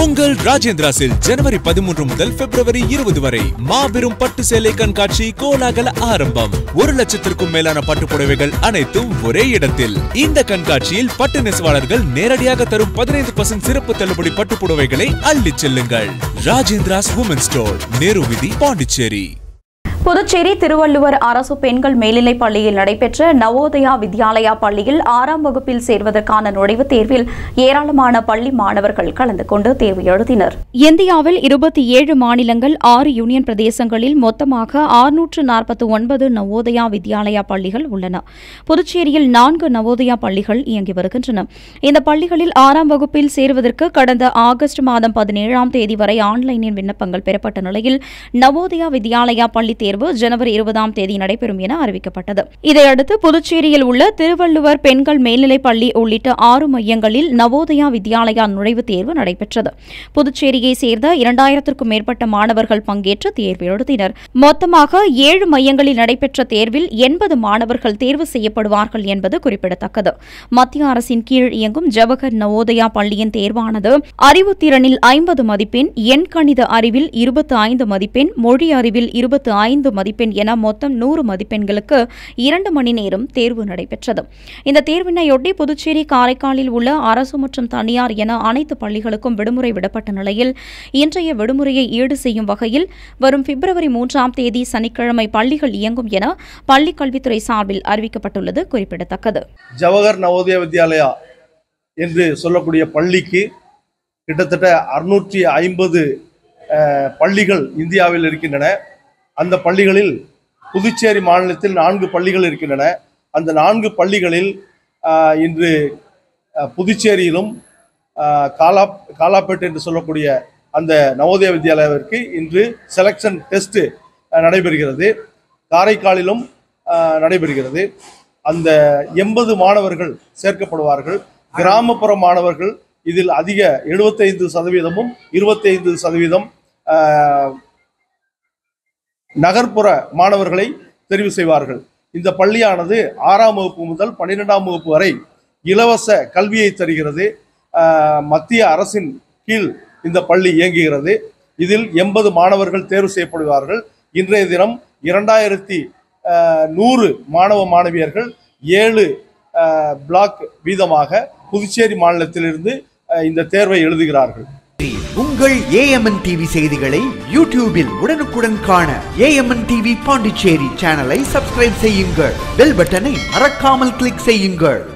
உங்கள் ராஜேந்திராஸில் ஜனவரி 13 முதல் பிப்ரவரி 20 வரை மாபெரும் பட்டு சேலை கண்காட்சி கோலாகல ஆரம்பம். 1 லட்சத்திற்கும் மேலான பட்டு புடவைகள் அனைத்தும் ஒரே இடத்தில். இந்த கண்காட்சியில் பட்டு நெசவாளர்கள் நேரடியாக தரும் 15% சிறப்பு தள்ளுபடி பட்டு புடவைகளை அள்ளிச் செல்லுங்கள். ராஜேந்திராஸ் வுமன் ஸ்டோர், நேரு வீதி, பாண்டிச்சேரி. புதுச்சேரி திருவள்ளுவர் அரசு பெண்கள் மேல்நிலைப் பள்ளியில் நடைபெற்ற நவோதயா வித்யாலயா பள்ளியில் 6ஆம் வகுப்பில் சேர்வதற்கான நுழைவுத் தேர்வில் ஏராளமான பள்ளி மாணவர்கள் கலந்து கொண்டு தேர்வு எழுதினர். இந்தியாவில் 27 மாநிலங்கள் 6 யூனியன் பிரதேசங்களில் மொத்தமாக 649 நவோதயா வித்யாலயா பள்ளிகள் உள்ளன. புதுச்சேரியில் 4 நவோதயா பள்ளிகள் இயங்கி வருகின்றன. இந்த பள்ளிகளில் 6ஆம் வகுப்பில் சேருவதற்கு கடந்த ஆகஸ்ட் மாதம் 17ஆம் தேதி வரை ஆன்லைனில் விண்ணப்பங்கள் பெறப்பட்ட நிலையில் நவோதயா வித்யாலயா பள்ளி தேர்வு ஜனவரி 20ஆம் தேதி நடைபெறும் என அறிவிக்கப்பட்டது. இதையடுத்து புதுச்சேரியில் உள்ள திருவள்ளுவர் பெண்கள் மேல்நிலைப் பள்ளி உள்ளிட்ட 6 மையங்களில் நவோதயா வித்யாலயா நுழைவுத் தேர்வு நடைபெற்றது. புதுச்சேரியை சேர்ந்த 2000க்கும் மேற்பட்ட மாணவர்கள் பங்கேற்று தேர்வு எழுதினர். மொத்தமாக 7 மையங்களில் நடைபெற்ற தேர்வில் 80 மாணவர்கள் தேர்வு செய்யப்படுவார்கள் என்பது குறிப்பிடத்தக்கது. மத்திய அரசின் கீழ் இயங்கும் ஜவஹர் நவோதயா பள்ளியின் தேர்வானது அறிவுத்திறனில் 50 மதிப்பெண், எண்கணித அறிவில் 25 மதிப்பெண், மொழி அறிவில் 25 மதிப்பெண் என மொத்தம் 100 மதிப்பெண்களுக்கு 2 மணி நேரம் தேர்வு நடைபெற்றது. இந்த தேர்வினையொட்டி புதுச்சேரி, காரைக்காலில் உள்ள அரசு மற்றும் தனியார் என அனைத்து பள்ளிகளுக்கும் விடுமுறை விடப்பட்ட நிலையில் இன்றைய விடுமுறையை ஈடு செய்யும் வகையில் வரும் பிப்ரவரி 3ஆம் தேதி சனிக்கிழமை பள்ளிகள் இயங்கும் என பள்ளிக் கல்வித்துறை சார்பில் அறிவிக்கப்பட்டுள்ளது குறிப்பிடத்தக்கது. ஜவஹர் நவோதயா வித்யாலயா என்று சொல்லக்கூடிய பள்ளிக்கு கிட்டத்தட்ட 650 பள்ளிகள் இந்தியாவில் இருக்கின்றன. அந்த பள்ளிகளில் புதுச்சேரி மாநிலத்தில் 4 பள்ளிகள் இருக்கின்றன. அந்த 4 பள்ளிகளில் இன்று புதுச்சேரியிலும் காலாப்பேட் என்று சொல்லக்கூடிய அந்த நவோதயா வித்யாலயாவிற்கு இன்று செலெக்ஷன் டெஸ்ட் நடைபெறுகிறது. காரைக்காலிலும் நடைபெறுகிறது. அந்த 80 மாணவர்கள் சேர்க்கப்படுவார்கள். கிராமப்புற மாணவர்கள் இதில் அதிக 75%, 25% நகர்ப்புற மாணவர்களை தெரிவு செய்வார்கள். இந்த பள்ளியானது 6ஆம் வகுப்பு முதல் 12ஆம் வகுப்பு வரை இலவச கல்வியை தருகிறது. மத்திய அரசின் கீழ் இந்த பள்ளி இயங்குகிறது. இதில் 80 மாணவர்கள் தேர்வு செய்யப்படுவார்கள். இன்றைய தினம் 2100 மாணவ மாணவியர்கள் 7 பிளாக் வீதமாக புதுச்சேரி மாநிலத்திலிருந்து இந்த தேர்வை எழுதுகிறார்கள். உங்கள் AMN டிவி செய்திகளை யூடியூபில் உடனுக்குடன் காண AMN டிவி பாண்டிச்சேரி சேனலை சப்ஸ்கிரைப் செய்யுங்கள். பெல் பட்டனை மறக்காமல் கிளிக் செய்யுங்கள்.